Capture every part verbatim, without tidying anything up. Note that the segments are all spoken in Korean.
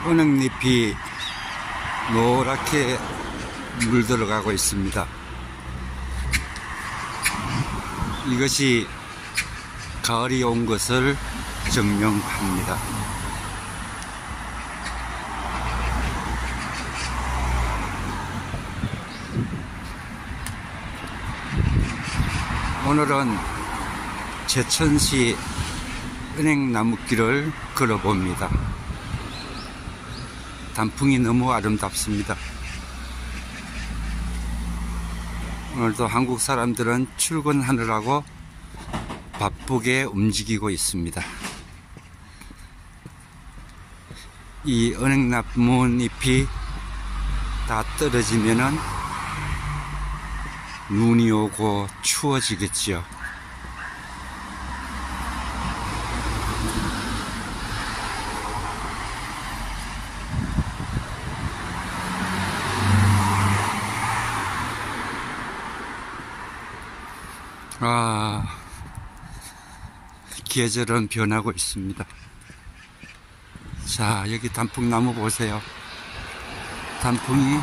은행잎이 노랗게 물들어가고 있습니다. 이것이 가을이 온 것을 증명합니다. 오늘은 제천시 은행나무길을 걸어봅니다. 단풍이 너무 아름답습니다. 오늘도 한국 사람들은 출근하느라고 바쁘게 움직이고 있습니다. 이 은행나무잎이 다 떨어지면은 눈이 오고 추워지겠지요. 아, 계절은 변하고 있습니다. 자, 여기 단풍나무 보세요. 단풍이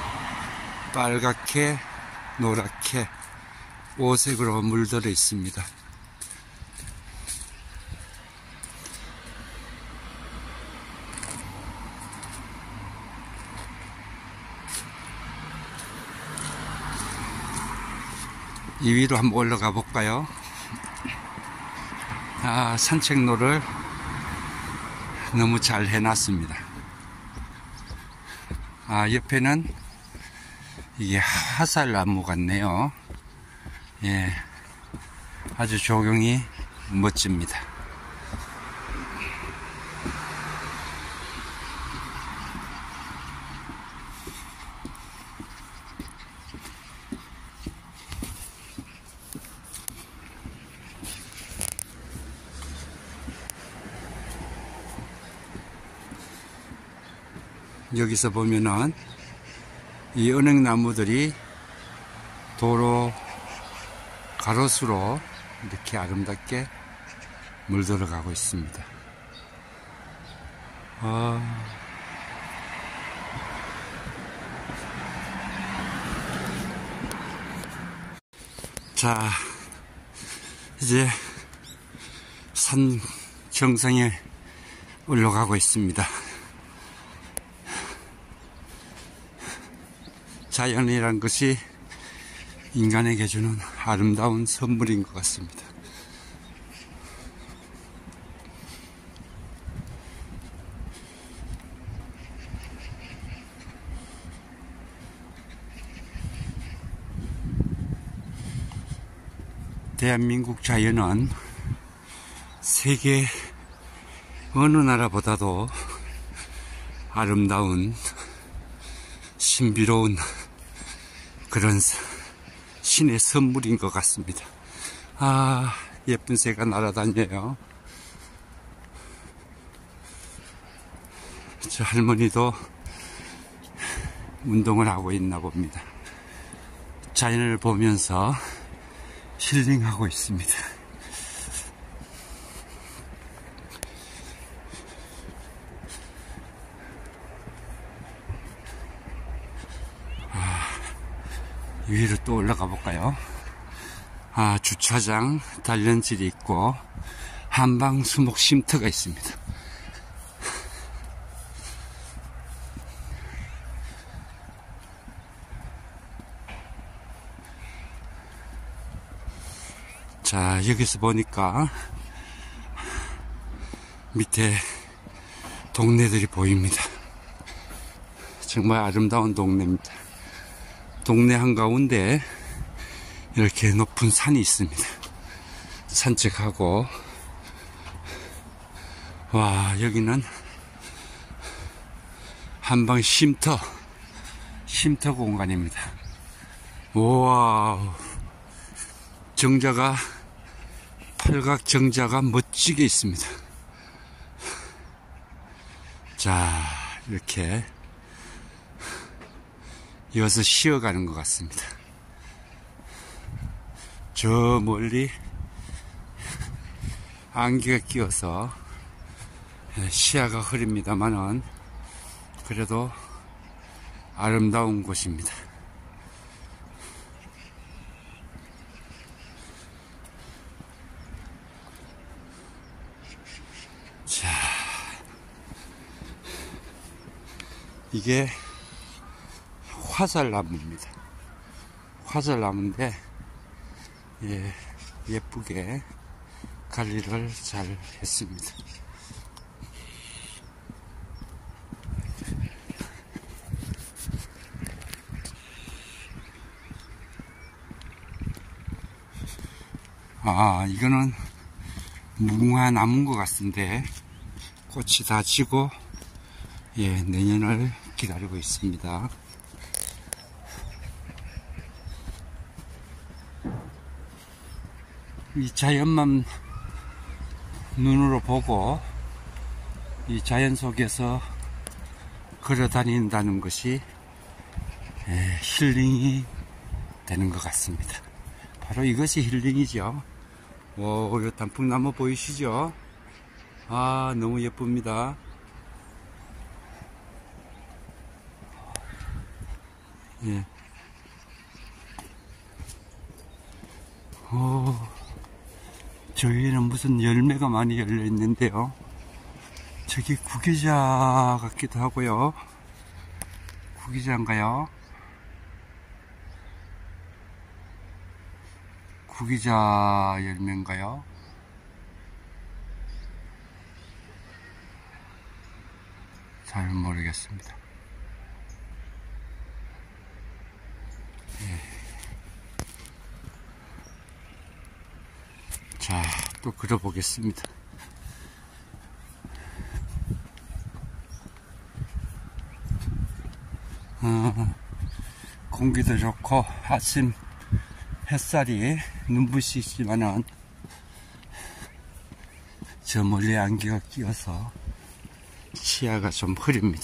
빨갛게 노랗게 오색으로 물들어 있습니다. 이 위로 한번 올라가 볼까요? 아, 산책로를 너무 잘 해놨습니다. 아, 옆에는 이게 화살나무 같네요. 예, 아주 조경이 멋집니다. 여기서 보면은 이 은행나무들이 도로 가로수로 이렇게 아름답게 물들어가고 있습니다. 아... 자, 이제 산 정상에 올라가고 있습니다. 자연이란 것이 인간에게 주는 아름다운 선물인 것 같습니다. 대한민국 자연은 세계 어느 나라보다도 아름다운 신비로운 그런 신의 선물인 것 같습니다. 아, 예쁜 새가 날아다녀요. 저 할머니도 운동을 하고 있나 봅니다. 자연을 보면서 힐링하고 있습니다. 위로 또 올라가 볼까요? 아, 주차장 단련질이 있고 한방 수목 쉼터가 있습니다. 자, 여기서 보니까 밑에 동네들이 보입니다. 정말 아름다운 동네입니다. 동네 한가운데 이렇게 높은 산이 있습니다. 산책하고, 와, 여기는 한방 쉼터, 쉼터 공간입니다. 우와, 정자가, 팔각 정자가 멋지게 있습니다. 자, 이렇게 이어서 쉬어가는 것 같습니다. 저 멀리 안개가 끼어서 시야가 흐립니다만은 그래도 아름다운 곳입니다. 자, 이게 화살나무입니다. 화살나무인데 예, 예쁘게 관리를 잘 했습니다. 아, 이거는 무궁화 나무인 것 같은데 꽃이 다 지고 예, 내년을 기다리고 있습니다. 이 자연만 눈으로 보고 이 자연 속에서 걸어 다닌다는 것이 예, 힐링이 되는 것 같습니다. 바로 이것이 힐링이죠. 오, 이 단풍나무 보이시죠? 아, 너무 예쁩니다. 예. 오, 저기에는 무슨 열매가 많이 열려 있는데요. 저기 구기자 같기도 하고요. 구기자인가요? 구기자 열매인가요? 잘 모르겠습니다. 예. 자, 또 그려보겠습니다. 어, 공기도 좋고 아침 햇살이 눈부시지만은 저 멀리 안개가 끼어서 시야가 좀 흐립니다.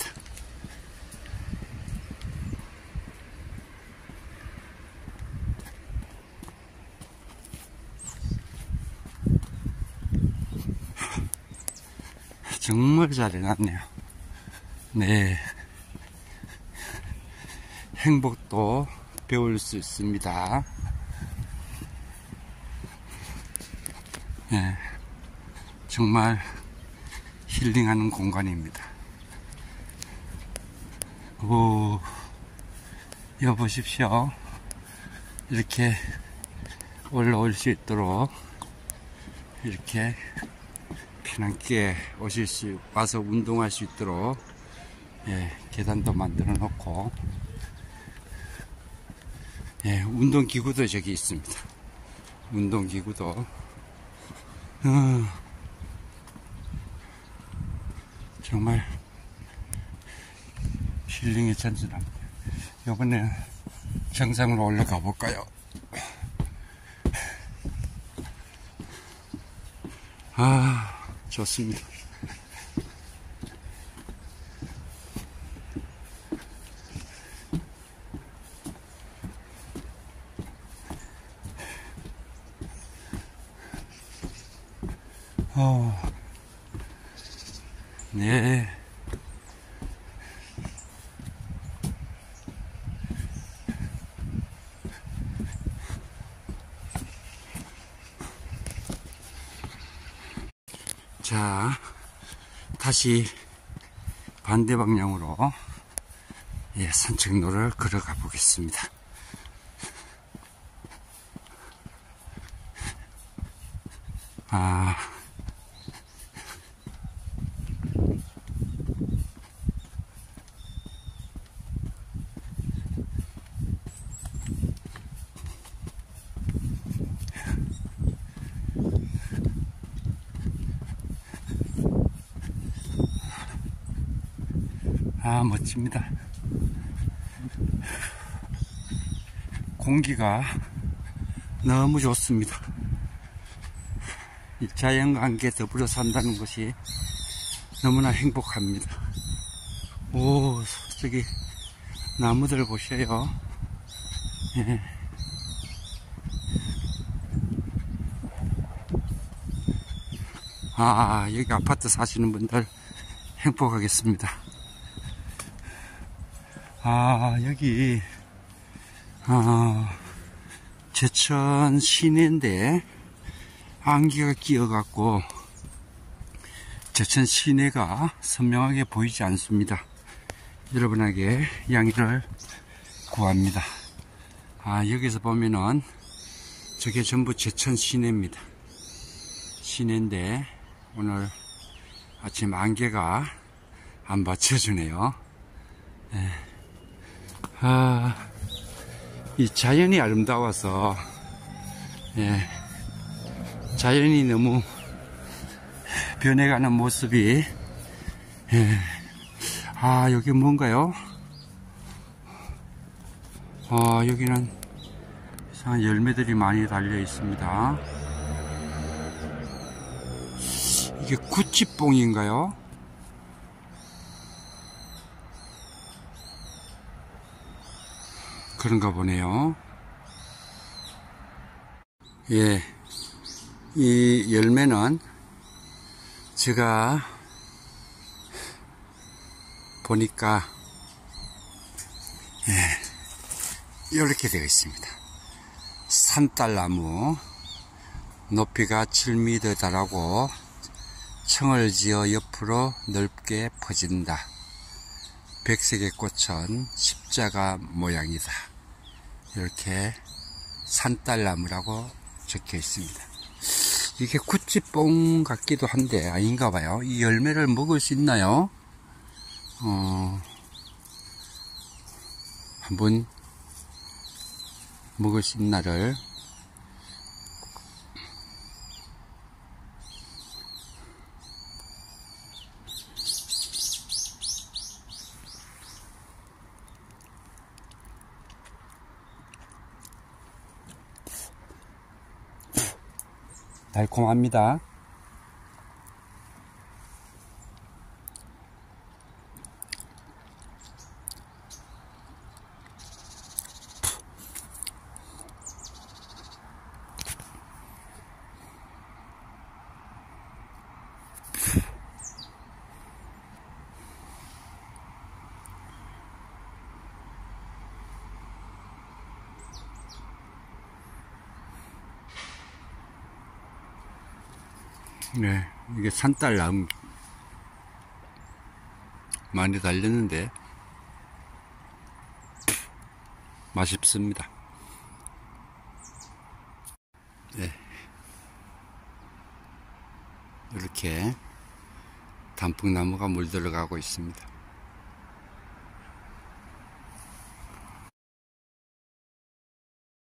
정말 잘 해놨네요. 네. 행복도 배울 수 있습니다. 네. 정말 힐링하는 공간입니다. 오, 이거 보십시오. 이렇게 올라올 수 있도록 이렇게 편하게 오실 수, 와서 운동할 수 있도록 예, 계단도 만들어 놓고 예, 운동기구도 저기 있습니다. 운동기구도 어, 정말 힐링이 잔잔합니다. 이번에 정상으로 올라가 볼까요? 아, 좋습니다. 어, 네. 자, 다시 반대 방향으로 예, 산책로를 걸어가 보겠습니다. 아, 아, 멋집니다. 공기가 너무 좋습니다. 이 자연과 함께 더불어 산다는 것이 너무나 행복합니다. 오, 저기 나무들 보셔요. 예. 아, 여기 아파트 사시는 분들 행복하겠습니다. 아, 여기, 어, 제천 시내인데, 안개가 끼어갖고, 제천 시내가 선명하게 보이지 않습니다. 여러분에게 양해를 구합니다. 아, 여기서 보면은, 저게 전부 제천 시내입니다. 시내인데, 오늘 아침 안개가 안 받쳐주네요. 예. 아, 이 자연이 아름다워서, 예, 자연이 너무 변해가는 모습이, 예, 아, 여기 뭔가요? 아, 여기는 이상한 열매들이 많이 달려 있습니다. 이게 구찌뽕인가요? 그런가 보네요. 예, 이 열매는 제가 보니까 예, 이렇게 되어 있습니다. 산딸나무, 높이가 칠 미터 달하고 청을 지어 옆으로 넓게 퍼진다. 백색의 꽃은 십자가 모양이다. 이렇게 산딸나무라고 적혀 있습니다. 이게 구찌뽕 같기도 한데 아닌가 봐요. 이 열매를 먹을 수 있나요? 어, 한번 먹을 수 있나를 달콤합니다. 네, 이게 산딸나무 많이 달렸는데 맛있습니다. 네, 이렇게 단풍나무가 물들어가고 있습니다.